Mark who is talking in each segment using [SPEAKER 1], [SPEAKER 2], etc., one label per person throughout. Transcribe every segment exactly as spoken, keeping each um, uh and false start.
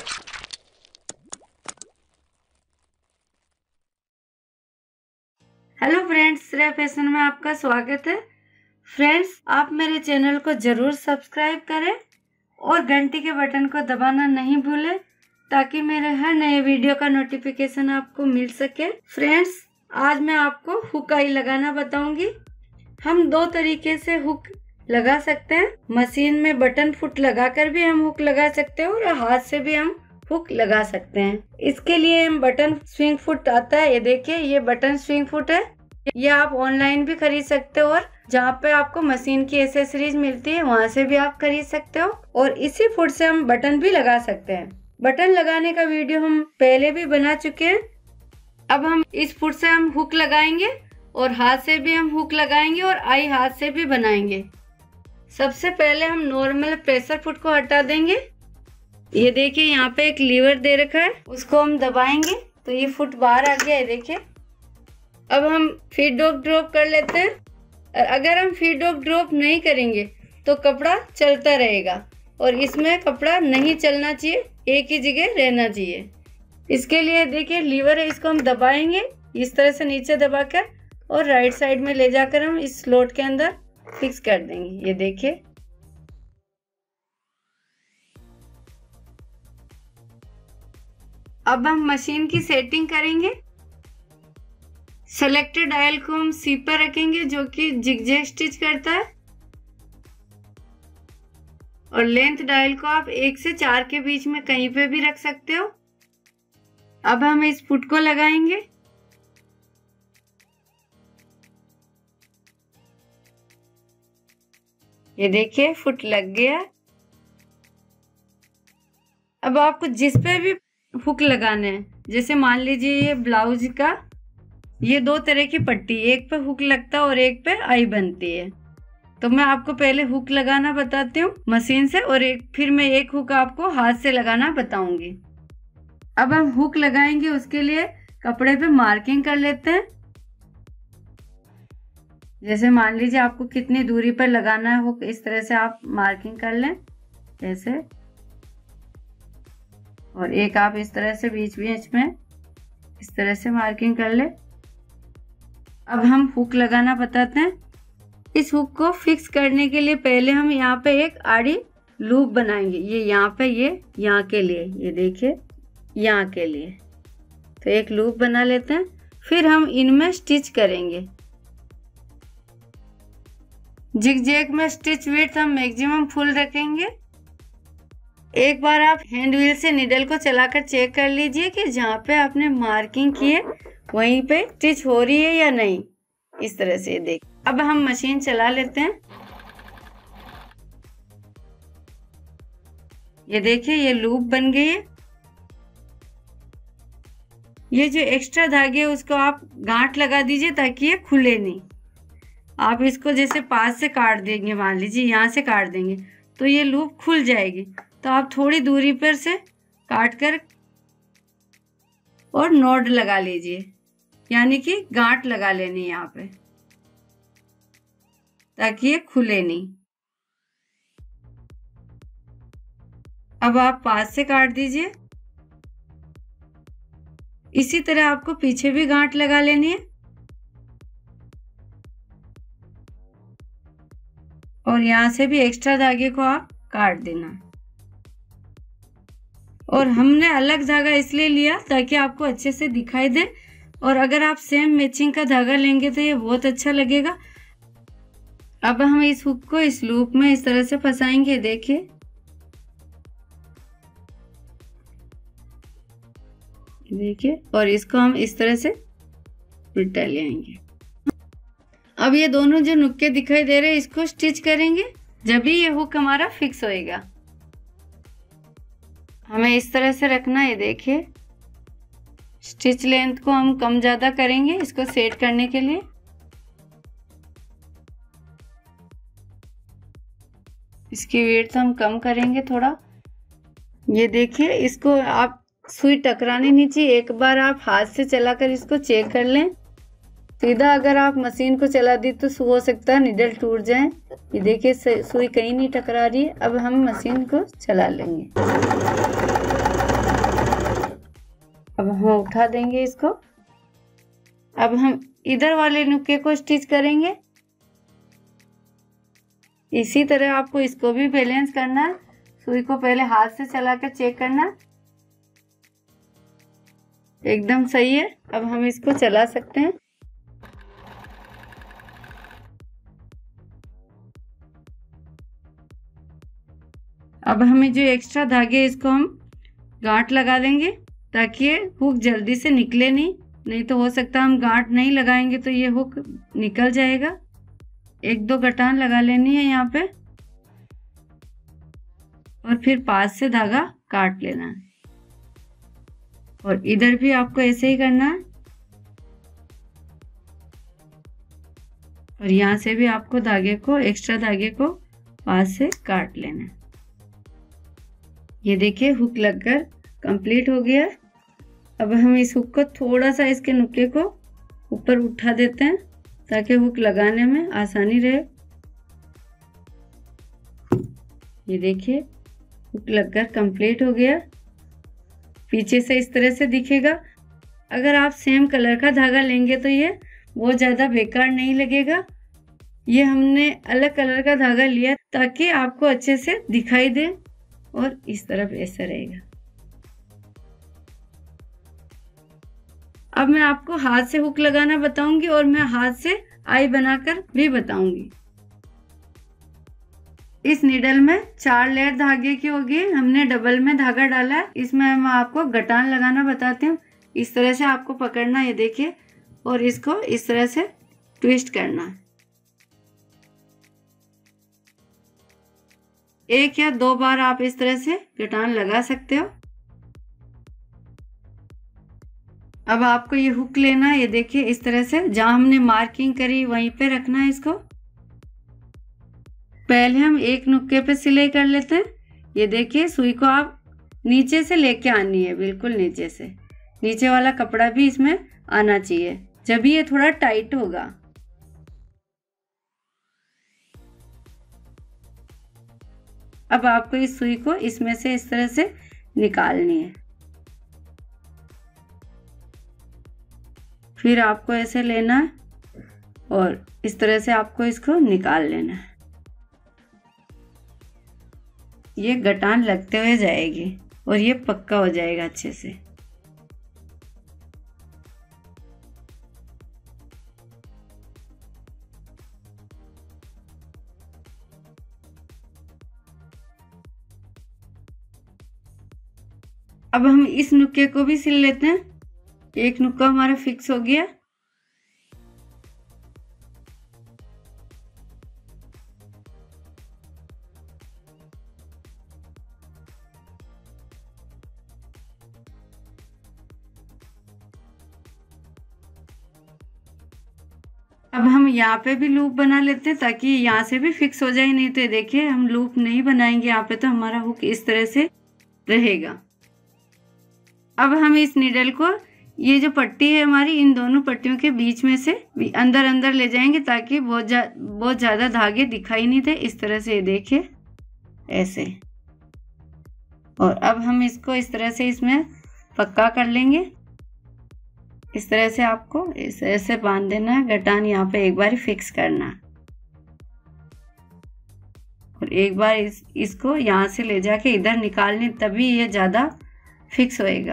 [SPEAKER 1] Hello friends, Shreya fashion में आपका स्वागत है। फ्रेंड्स, आप मेरे चैनल को जरूर सब्सक्राइब करें और घंटी के बटन को दबाना नहीं भूलें ताकि मेरे हर नए वीडियो का नोटिफिकेशन आपको मिल सके। फ्रेंड्स, आज मैं आपको हुक आई लगाना बताऊंगी। हम दो तरीके से हुक लगा सकते हैं। मशीन में बटन फुट लगाकर भी हम हुक लगा सकते हैं और हाथ से भी हम हुक लगा सकते हैं। इसके लिए हम बटन स्विंग फुट आता है, ये देखिए, ये बटन स्विंग फुट है। ये आप ऑनलाइन भी खरीद सकते हो और जहाँ पे आपको मशीन की एसेसरीज मिलती है वहाँ से भी आप खरीद सकते हो। और इसी फुट से हम बटन भी लगा सकते हैं। बटन लगाने का वीडियो हम पहले भी बना चुके हैं। अब हम इस फुट से हम हुक लगाएंगे और हाथ से भी हम हुक लगाएंगे और आई हाथ से भी बनाएंगे। सबसे पहले हम नॉर्मल प्रेशर फुट को हटा देंगे। ये देखिए, यहाँ पे एक लीवर दे रखा है, उसको हम दबाएंगे तो ये फुट बाहर आ गया है, देखिए। अब हम फीड डॉग ड्रॉप कर लेते हैं। अगर हम फीड डॉग ड्रॉप नहीं करेंगे तो कपड़ा चलता रहेगा और इसमें कपड़ा नहीं चलना चाहिए, एक ही जगह रहना चाहिए। इसके लिए देखिए लीवर है, इसको हम दबाएंगे इस तरह से नीचे दबाकर और राइट साइड में ले जाकर हम इस स्लॉट के अंदर फिक्स कर देंगे। ये देखिए, अब हम मशीन की सेटिंग करेंगे। सेलेक्टेड डायल को हम सी पर रखेंगे जो कि जिगजैग स्टिच करता है और लेंथ डायल को आप एक से चार के बीच में कहीं पे भी रख सकते हो। अब हम इस फुट को लगाएंगे। ये देखिए, फुट लग गया। अब आपको जिस पे भी हुक लगाने हैं, जैसे मान लीजिए ये ब्लाउज का, ये दो तरह की पट्टी, एक पे हुक लगता है और एक पे आई बनती है। तो मैं आपको पहले हुक लगाना बताती हूँ मशीन से और एक फिर मैं एक हुक आपको हाथ से लगाना बताऊंगी। अब हम हुक लगाएंगे, उसके लिए कपड़े पे मार्किंग कर लेते हैं। जैसे मान लीजिए आपको कितनी दूरी पर लगाना है हुक, इस तरह से आप मार्किंग कर लें ऐसे, और एक आप इस तरह से बीच बीच में इस तरह से मार्किंग कर ले। अब हम हुक लगाना बताते हैं। इस हुक को फिक्स करने के लिए पहले हम यहाँ पे एक आड़ी लूप बनाएंगे। ये यहाँ पे, ये यहाँ के लिए, ये देखिए यहाँ के लिए, तो एक लूप बना लेते हैं। फिर हम इनमें स्टिच करेंगे। जिगजैग में स्टिच विड्थ हम मैक्सिमम फुल रखेंगे। एक बार आप हैंड व्हील से निडल को चलाकर चेक कर लीजिए कि जहाँ पे आपने मार्किंग की है वहीं पे स्टिच हो रही है या नहीं, इस तरह से देख। अब हम मशीन चला लेते हैं। ये देखिए, ये लूप बन गई है। ये जो एक्स्ट्रा धागे है उसको आप गांठ लगा दीजिए ताकि ये खुले नहीं। आप इसको जैसे पास से काट देंगे, मान लीजिए यहाँ से काट देंगे तो ये लूप खुल जाएगी। तो आप थोड़ी दूरी पर से काट कर और नॉट लगा लीजिए, यानी कि गांठ लगा लेनी है यहाँ पे ताकि ये खुले नहीं। अब आप पास से काट दीजिए। इसी तरह आपको पीछे भी गांठ लगा लेनी है और यहाँ से भी एक्स्ट्रा धागे को आप काट देना। और हमने अलग धागा इसलिए लिया ताकि आपको अच्छे से दिखाई दे, और अगर आप सेम मैचिंग का धागा लेंगे तो ये बहुत अच्छा लगेगा। अब हम इस हुक को इस लूप में इस तरह से फंसाएंगे, देखिए देखिए, और इसको हम इस तरह से उल्टा ले आएंगे। अब ये दोनों जो नुक्के दिखाई दे रहे हैं इसको स्टिच करेंगे, जब भी ये हुक हमारा फिक्स होएगा। हमें इस तरह से रखना है, देखिए। स्टिच लेंथ को हम कम ज्यादा करेंगे इसको सेट करने के लिए। इसकी विड्थ हम कम करेंगे थोड़ा। ये देखिए, इसको आप सुई टकरानी नहीं चाहिए। एक बार आप हाथ से चलाकर इसको चेक कर लें। सीधा अगर आप मशीन को चला दी तो हो सकता है निडल टूट जाए। ये देखिए, सुई कहीं नहीं टकरा रही है। अब हम मशीन को चला लेंगे। अब हम उठा देंगे इसको। अब हम इधर वाले नुक्के को स्टिच करेंगे। इसी तरह आपको इसको भी बैलेंस करना है। सुई को पहले हाथ से चला कर चेक करना, एकदम सही है। अब हम इसको चला सकते हैं। अब हमें जो एक्स्ट्रा धागे इसको हम गांठ लगा देंगे ताकि ये हुक जल्दी से निकले नहीं। नहीं तो हो सकता है हम गांठ नहीं लगाएंगे तो ये हुक निकल जाएगा। एक दो गठान लगा लेनी है यहाँ पे और फिर पास से धागा काट लेना है। और इधर भी आपको ऐसे ही करना है। और यहाँ से भी आपको धागे को, एक्स्ट्रा धागे को पास से काट लेना है। ये देखिए हुक लगकर कंप्लीट हो गया। अब हम इस हुक को थोड़ा सा इसके नुक्के को ऊपर उठा देते हैं ताकि हुक लगाने में आसानी रहे। ये देखिए हुक लगकर कंप्लीट हो गया। पीछे से इस तरह से दिखेगा। अगर आप सेम कलर का धागा लेंगे तो ये बहुत ज़्यादा बेकार नहीं लगेगा। ये हमने अलग कलर का धागा लिया ताकि आपको अच्छे से दिखाई दे। और इस तरफ ऐसा रहेगा। अब मैं आपको हाथ से हुक लगाना बताऊंगी और मैं हाथ से आई बनाकर भी बताऊंगी। इस नीडल में चार लेयर धागे की होगी। हमने डबल में धागा डाला है। इसमें मैं आपको गठान लगाना बताती हूँ। इस तरह से आपको पकड़ना, ये देखिए, और इसको इस तरह से ट्विस्ट करना है। एक या दो बार आप इस तरह से गठान लगा सकते हो। अब आपको ये हुक लेना है। ये देखिए इस तरह से जहां हमने मार्किंग करी वहीं पे रखना है इसको। पहले हम एक नुक्के पे सिलाई कर लेते हैं। ये देखिए सुई को आप नीचे से लेके आनी है, बिल्कुल नीचे से। नीचे वाला कपड़ा भी इसमें आना चाहिए, जब ये थोड़ा टाइट होगा। अब आपको इस सुई को इसमें से इस तरह से निकालनी है। फिर आपको ऐसे लेना है और इस तरह से आपको इसको निकाल लेना है। ये गठान लगते हुए जाएगी और ये पक्का हो जाएगा अच्छे से। अब हम इस नुक्के को भी सिल लेते हैं। एक नुक्का हमारा फिक्स हो गया। अब हम यहाँ पे भी लूप बना लेते हैं ताकि यहाँ से भी फिक्स हो जाए। नहीं तो देखिए हम लूप नहीं बनाएंगे यहाँ पे तो हमारा हुक इस तरह से रहेगा। अब हम इस नीडल को, ये जो पट्टी है हमारी, इन दोनों पट्टियों के बीच में से अंदर अंदर ले जाएंगे ताकि बहुत जा, बहुत ज़्यादा धागे दिखाई नहीं दे। इस तरह से देखिए ऐसे। और अब हम इसको इस तरह से इसमें पक्का कर लेंगे। इस तरह से आपको इस तरह से बांध देना है। गठान यहाँ पे एक बार फिक्स करना और एक बार इस, इसको यहाँ से ले जाके इधर निकालने, तभी ये ज़्यादा फिक्स होएगा।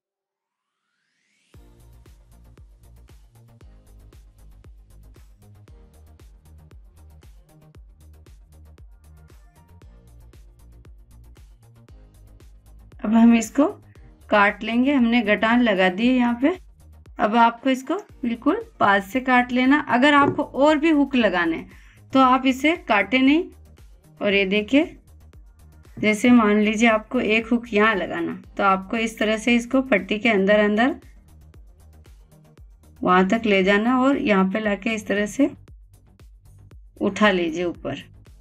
[SPEAKER 1] अब हम इसको काट लेंगे। हमने गठान लगा दिए यहाँ पे। अब आपको इसको बिल्कुल पास से काट लेना। अगर आपको और भी हुक लगाने तो आप इसे काटे नहीं। और ये देखिए, जैसे मान लीजिए आपको एक हुक यहाँ लगाना, तो आपको इस तरह से इसको पट्टी के अंदर अंदर वहां तक ले जाना और यहाँ पे लाके इस तरह से उठा लीजिए ऊपर,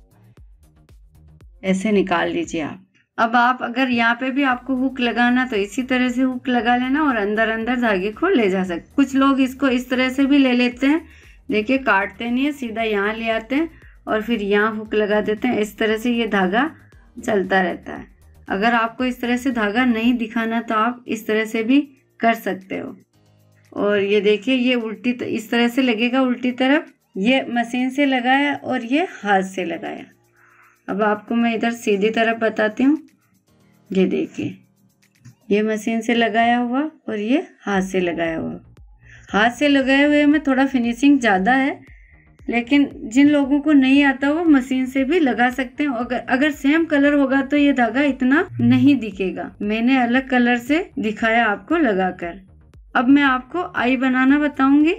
[SPEAKER 1] ऐसे निकाल लीजिए आप। अब आप अगर यहाँ पे भी आपको हुक लगाना तो इसी तरह से हुक लगा लेना और अंदर अंदर धागे को ले जा सकते। कुछ लोग इसको इस तरह से भी ले लेते हैं। देखिए काटते नहीं है, सीधा यहाँ ले आते हैं और फिर यहाँ हुक लगा देते हैं। इस तरह से ये धागा चलता रहता है। अगर आपको इस तरह से धागा नहीं दिखाना तो आप इस तरह से भी कर सकते हो। और ये देखिए ये उल्टी तो इस तरह से लगेगा, उल्टी तरफ। ये मशीन से लगाया और ये हाथ से लगाया। अब आपको मैं इधर सीधी तरफ बताती हूँ। ये देखिए ये मशीन से लगाया हुआ और ये हाथ से लगाया हुआ। हाथ से लगाए हुए में थोड़ा फिनिशिंग ज़्यादा है, लेकिन जिन लोगों को नहीं आता वो मशीन से भी लगा सकते हैं। अगर अगर सेम कलर होगा तो ये धागा इतना नहीं दिखेगा। मैंने अलग कलर से दिखाया आपको लगाकर। अब मैं आपको आई बनाना बताऊंगी।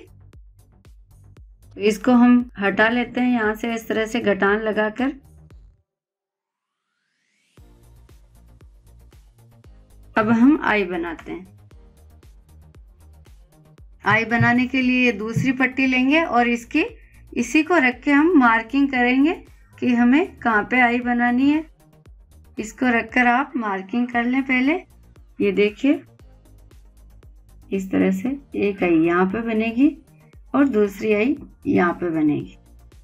[SPEAKER 1] इसको हम हटा लेते हैं यहाँ से, इस तरह से गटान लगाकर। अब हम आई बनाते हैं। आई बनाने के लिए ये दूसरी पट्टी लेंगे और इसकी इसी को रख के हम मार्किंग करेंगे कि हमें कहाँ पे आई बनानी है। इसको रखकर आप मार्किंग कर लें पहले। ये देखिए इस तरह से एक आई यहाँ पे बनेगी और दूसरी आई यहाँ पे बनेगी।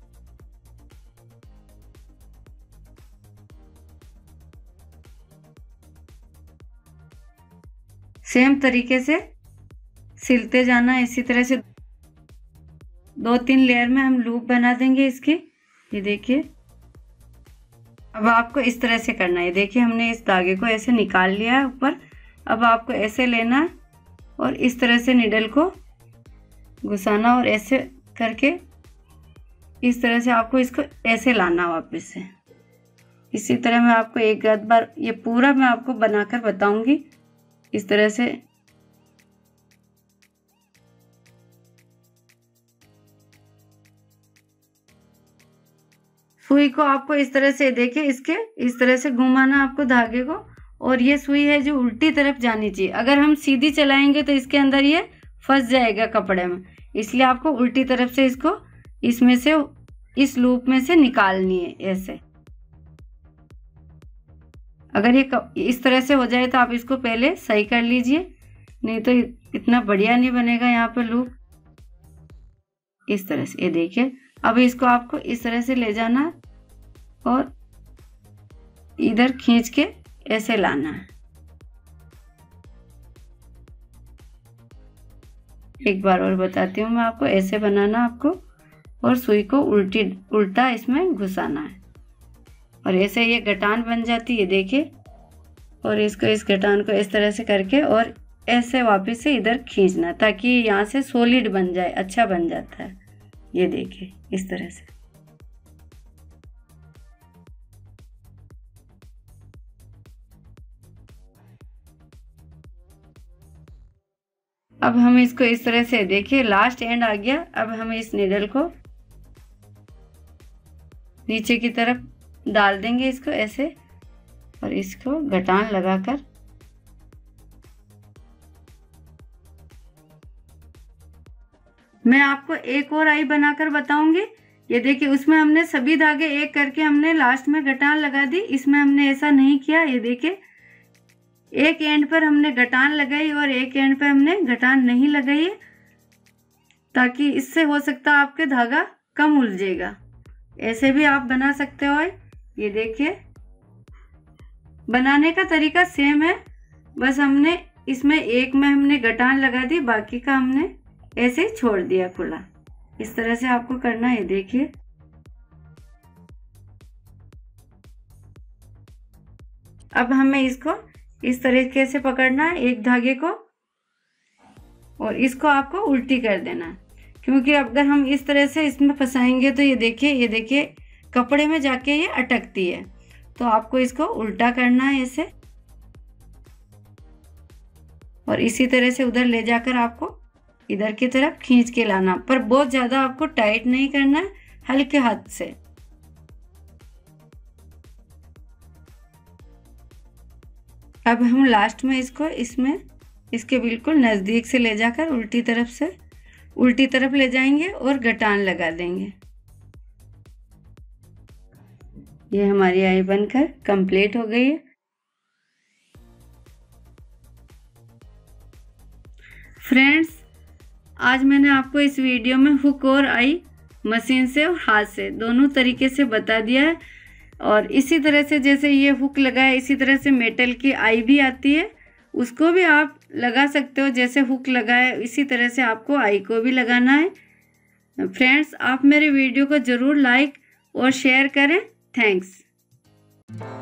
[SPEAKER 1] सेम तरीके से सिलते जाना। इसी तरह से दो तीन लेयर में हम लूप बना देंगे इसकी। ये देखिए अब आपको इस तरह से करना है। देखिए हमने इस धागे को ऐसे निकाल लिया है ऊपर। अब आपको ऐसे लेना है और इस तरह से निडल को घुसाना और ऐसे करके इस तरह से आपको इसको ऐसे लाना वापस से। इसी तरह मैं आपको एक आध बार ये पूरा मैं आपको बनाकर बताऊंगी। इस तरह से सुई को आपको इस तरह से देखिए इसके इस तरह से घुमाना आपको धागे को। और ये सुई है जो उल्टी तरफ जानी चाहिए। अगर हम सीधी चलाएंगे तो इसके अंदर ये फंस जाएगा कपड़े में, इसलिए आपको उल्टी तरफ से इसको इसमें से इस लूप में से निकालनी है ऐसे। अगर ये इस तरह से हो जाए तो आप इसको पहले सही कर लीजिए, नहीं तो इतना बढ़िया नहीं बनेगा यहाँ पे लूप। इस तरह से ये देखिए। अब इसको आपको इस तरह से ले जाना है और इधर खींच के ऐसे लाना है। एक बार और बताती हूँ मैं आपको। ऐसे बनाना आपको और सुई को उल्टी उल्टा इसमें घुसाना है और ऐसे ये गटान बन जाती है देखिए। और इसको इस गटान को इस तरह से करके और ऐसे वापस से इधर खींचना ताकि यहाँ से सॉलिड बन जाए, अच्छा बन जाता है। ये देखिए इस तरह से। अब हम इसको इस तरह से देखिए लास्ट एंड आ गया। अब हम इस नीडल को नीचे की तरफ डाल देंगे इसको ऐसे और इसको गटान लगाकर मैं आपको एक और आई बनाकर बताऊंगी। ये देखिए उसमें हमने सभी धागे एक करके हमने लास्ट में गटान लगा दी। इसमें हमने ऐसा नहीं किया। ये देखिए एक एंड पर हमने गटान लगाई और एक एंड पे हमने गटान नहीं लगाई है, ताकि इससे हो सकता है आपके धागा कम उलझेगा। ऐसे भी आप बना सकते हो। ये देखिए बनाने का तरीका सेम है, बस हमने इसमें एक में हमने गटान लगा दी, बाकी का हमने ऐसे ही छोड़ दिया खुला। इस तरह से आपको करना है। देखिए अब हमें इसको इस तरीके से पकड़ना है एक धागे को और इसको आपको उल्टी कर देना है, क्योंकि अगर हम इस तरह से इसमें फंसाएंगे तो ये देखिए ये देखिए कपड़े में जाके ये अटकती है। तो आपको इसको उल्टा करना है ऐसे और इसी तरह से उधर ले जाकर आपको इधर की तरफ खींच के लाना, पर बहुत ज्यादा आपको टाइट नहीं करना है, हल्के हाथ से। अब हम लास्ट में इसको इसमें इसके बिल्कुल नजदीक से ले जाकर उल्टी तरफ से उल्टी तरफ ले जाएंगे और गटान लगा देंगे। ये हमारी आई बनकर कंप्लीट हो गई है। फ्रेंड्स आज मैंने आपको इस वीडियो में हुक और आई मशीन से और हाथ से दोनों तरीके से बता दिया है। और इसी तरह से जैसे ये हुक लगाया इसी तरह से मेटल की आई भी आती है, उसको भी आप लगा सकते हो, जैसे हुक लगाए इसी तरह से आपको आई को भी लगाना है। फ्रेंड्स, आप मेरे वीडियो को ज़रूर लाइक और शेयर करें। थैंक्स।